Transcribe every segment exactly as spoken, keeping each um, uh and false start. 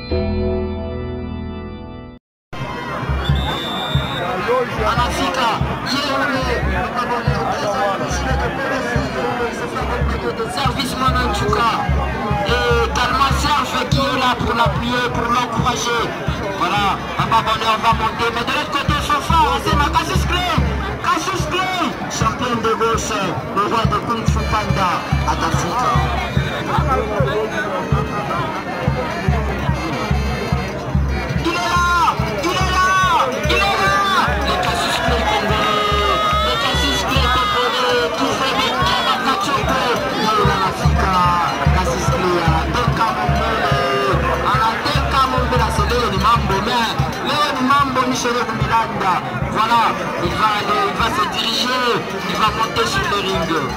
Anafika yeye service Mananchuka et Talma Serge qui est là pour l'appuyer, pour l'encourager. Voilà, Papa Bonheur va monter, mais de l'autre côté Chauffard, c'est ma Cassius Clay, Cassius Clay, champion de gauche, le roi de Kung Fu Panda à Tafrika. Il est là, il est là, il est là, le Cassius Clay congolais, le Cassius Clay congolais, qui fait des Kamachachopo, il est là l'Afrique, Cassius Clay, à la Denka Mombele, à la Denka Mombele, c'est le Mambo, mais le Mambo Michel Miranda, voilà, il va aller, il va se diriger, il va monter sur le ring.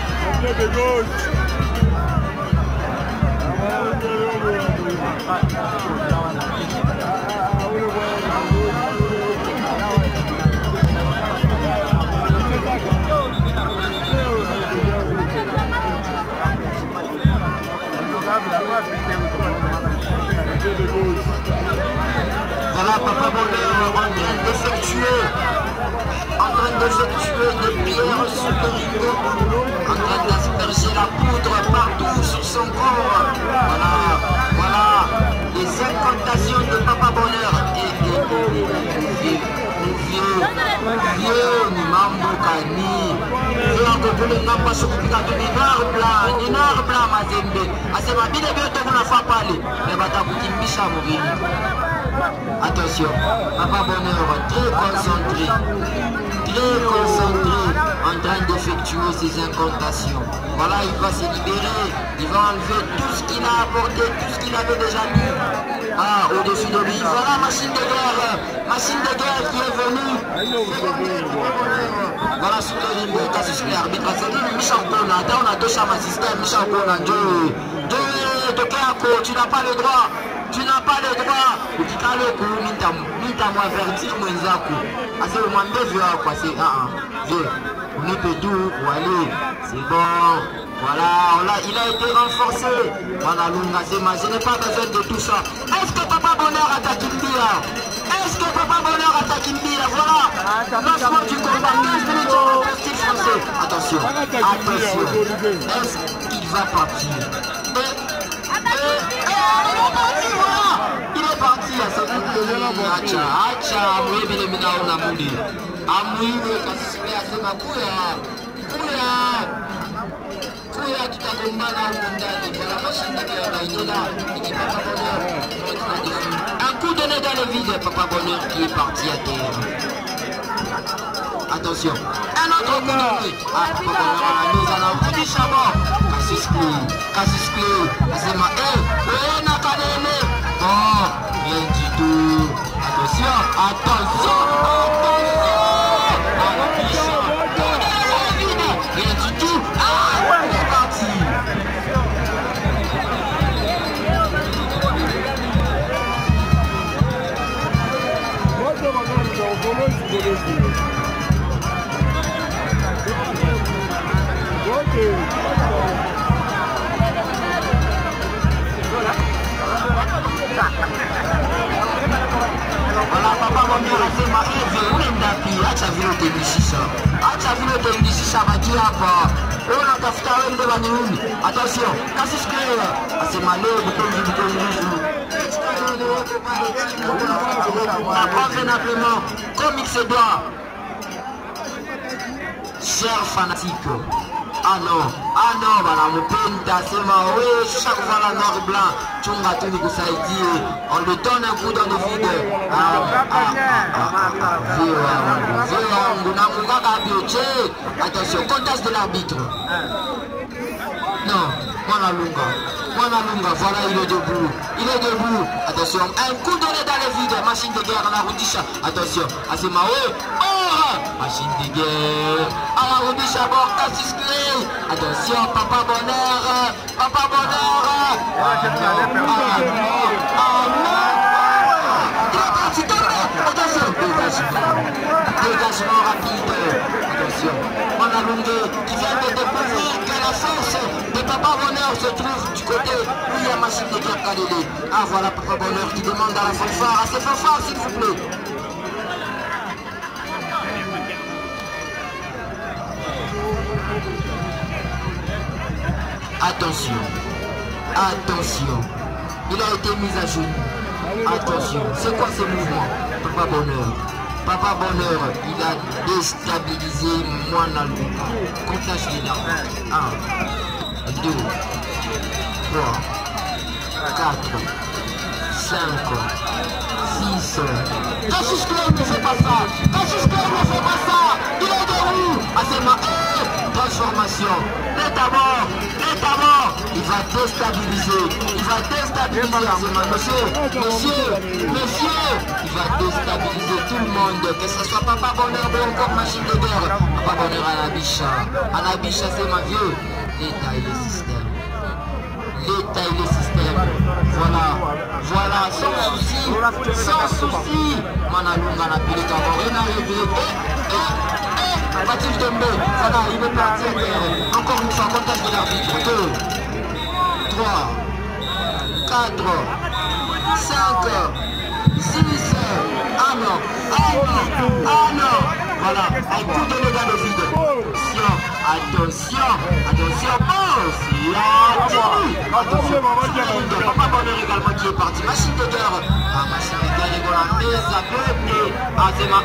Voilà Papa Bonheur en train d'effectuer en train d'effectuer des pierres sur le ring, en train d'asperger la poudre partout sur son corps. Voilà, voilà les incantations de Papa Bonheur. Et, et, et, et, et, mon vieux, vieux, ni mambo kani, vieux en Gogole Ngamba Sokupika de Ninar Blanc, Ninar Blanc Mazembe. Assez ma bide bien tout la fa parler, mais bata Boutimbicha mourir. Attention, Papa Bonheur très concentré, très concentré, en train d'effectuer ses incantations. Voilà, il va se libérer, il va enlever tout ce qu'il a apporté, tout ce qu'il avait déjà mis ah, au-dessus de lui. Voilà, machine de guerre, machine de guerre qui est venue. Voilà, sur le ring, Cassius Clay, arbitre, c'est Michel Kona. On a deux chambres assistants, Michel Kona, Joe, Joe, de Kéako, tu n'as pas le droit. Tu n'as pas le droit. Tu as le coup, ni t'as moins avertir, moins zaku. Assez au moins deux vieux, quoi. C'est ah, vieux. On est pédou, allez, c'est bon. Voilà, on a, il a été renforcé. Voilà, Lunga, c'est ma. Je n'ai pas besoin de tout ça. Est-ce que Papa Bonheur attaque Imbia? Est-ce que Papa Bonheur attaque Imbia? Voilà. Lancement du combat, quinze minutes sur le style français. Attention, attention. Est-ce qu'il va partir? Il est parti à cette Acha, Acha, Amoué, Belemina, on a moulé. Amoué, Cassius Clay, c'est ma couille. Couille. Couille, tu t'as combattu dans le montagne. La machine de guerre, il est là. Il dit Papa Bonheur. Un coup donné dans le vide, Papa Bonheur qui est parti à terre. Attention. Un autre coup donné. Ah, Papa Bonheur à la mise à la roue du chabot. Cassius Clay, Cassius Clay, c'est ma haine. Oui, Nakanene. Bon, rien du tout. Attention, attention, attention. Attention. Rien du tout. Ah, c'est parti. Voilà, Papa Bonheur a fait ma rêve, on est d'appui, acha vile temishisha, acha vile temishisha baki hapa, on a tafuta wende baniuni, attention, Cassius Clay, c'est malé, butongi, butongi, convenablement, comme il se doit, chers fanatiques. Ah non, ah non, voilà, mon penta, c'est ma, oui, chaque fois la noir et blanc, Tchunga Tuni Koussaïdi, on le donne un coup dans le vide. Ah, ah, ah, ah, ah, vieux, vieux, vieux, attention, conteste de l'arbitre. Non, Mwana Lunga, Mwana Lunga, voilà, il est debout, il est debout, attention, un coup donné dans le vide, machine de guerre à la Rudisha, attention, à ses mains, oh, machine de guerre, à la Rudisha, bon, Cassius Clay, attention, Papa Bonheur, Papa Bonheur, ah non, ah non, il est parti, attention, dégagement, dégagement rapide, attention, Mwana Lunga, qui vient de découvrir que la force de Papa Papa Bonheur se trouve du côté où il y a Machine de Guerre Kalele. Ah voilà Papa Bonheur qui demande à la fanfare, à ses fanfares s'il vous plaît. Attention, attention, il a été mis à genoux. Attention, c'est quoi ce mouvement? Papa Bonheur. Papa Bonheur, il a déstabilisé Mwana Luka. Comptage les larmes. un, deux, trois, quatre, cinq, six. Cassius Clay ne fait pas ça. Cassius Clay ne fait pas ça. Il est debout. Ah, c'est ma transformation. L'état mort. L'état mort. Il va déstabiliser. Il va déstabiliser. Monsieur, monsieur, monsieur. Il va déstabiliser tout le monde. Que ce soit Papa Bonheur ou encore Machine de Guerre. Papa Bonheur à la bicha. À la bicha, c'est ma vieux. L'état et le système. L'état et le système. Voilà. Voilà. Sans souci. Sans souci. Manalunga n'a plus de temps. Rien à rêver. Et, et, et. Va-t-il tomber? Voilà. Il veut partir. Encore une fois, comptage de l'arbitre. deux, trois, quatre, cinq, six. Ah non. Ah non. Ah non. Voilà. Un coup de le gars de vide. Attention. Attention. Attention. Attention. Papa Bonheur également qui est parti. Machine de Guerre. Ah, Machine de Guerre est dans la maison. Ah, c'est ma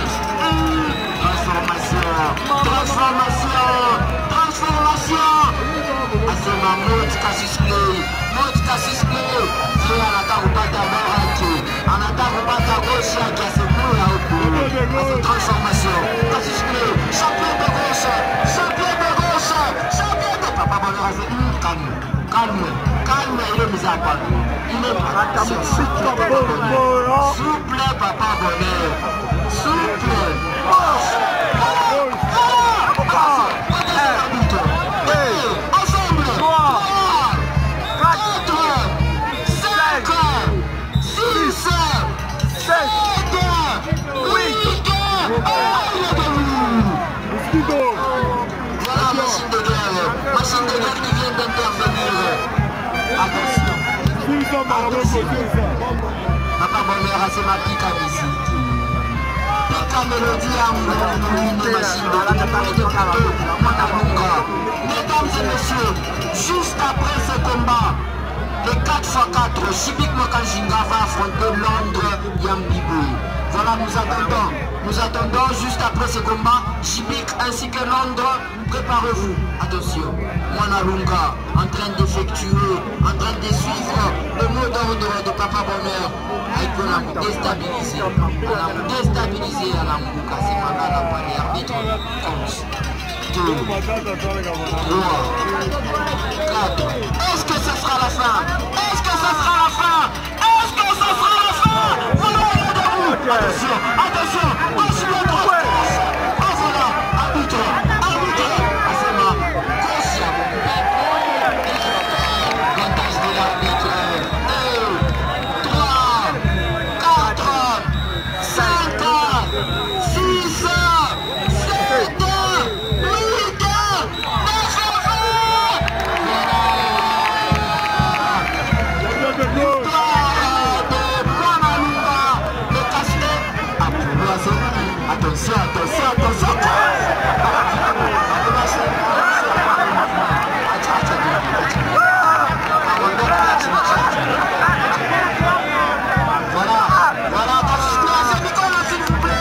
transformation. Transformation. Transformation. Ah, c'est ma mode Cassius Clay. Mode Cassius Clay. C'est un attaque ou pas d'abord. Un attaque ou pas d'abord. Qui a ce coup là au bout. Ah, c'est transformation. Cassius Clay. Champion de gauche. Champion de gauche. Champion de. Papa Bonheur a fait. Calme. Calme. Calme. Il est mis à part. Il est pas souple, Papa Bonheur. Souple, Papa Bonheur. Souple. Ensemble. trois, quatre, cinq, six, sept, huit. Voilà Machine de Guerre. Machine de Guerre qui vient d'intervenir. Attention. Papa Bonheur a ses ma pique à musique. Pique à mélodie à mon Machine de Guerre. Mesdames et messieurs, juste après ce combat, le quatre fois quatre, Shibik Mokanjinga va affronter Londres Yambibou. Voilà, nous attendons. Nous attendons juste après ce combat, Shibik ainsi que Londres, préparez-vous. Attention, Mwana Lunga en train d'effectuer, en train de suivre le mot d'ordre de Papa Bonheur. On a déstabilisé, on a déstabilisé à la Mouka, c'est maintenant la panier arbitre. deux, trois, quatre. Est-ce que ce sera la fin? Est-ce que ce sera la fin? Est-ce que ce sera la fin? Voilà, il est debout. Attention, attention, on suit le droit. Ah voilà, arbitre, arbitre. Ah c'est ma gauche. Montage de l'arbitre. deux, trois, quatre, cinq, six, sept. Attention, attention, attention. Voilà, voilà, s'il vous plaît.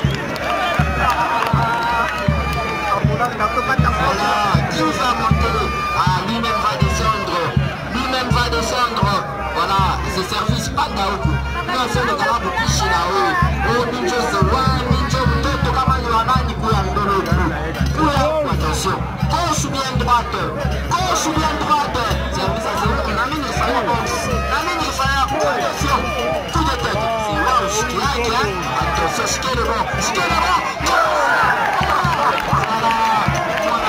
Voilà, qui va monter? Ah, lui-même va descendre. Lui-même va descendre. Voilà, ce service pas d'Aoku. Nous on fait le garab au pichi là-haut. Oh, Ninjo, c'est one. Attention, gauche ou bien droite, gauche ou bien droite, service à zéro, on amène les fire box, on amène les fire, attention, tout de tête, c'est wow, je claque, attention, je claque le bon, je claque le bon, voilà, voilà,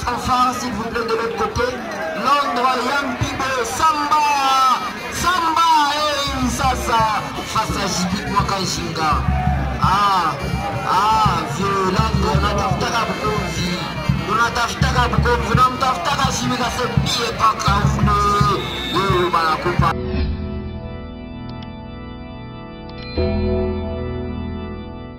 fanfare, s'il vous plaît, de l'autre côté. Londres, Yampibe, Samba, Samba, et Sasa, face à Jibit Mwakaishinga. Ah, ah, vieux Londres, on a tafutaka bukomvi. On a tafutaka bukomvi, on a tafutaka Jibika se pied par Kaufne.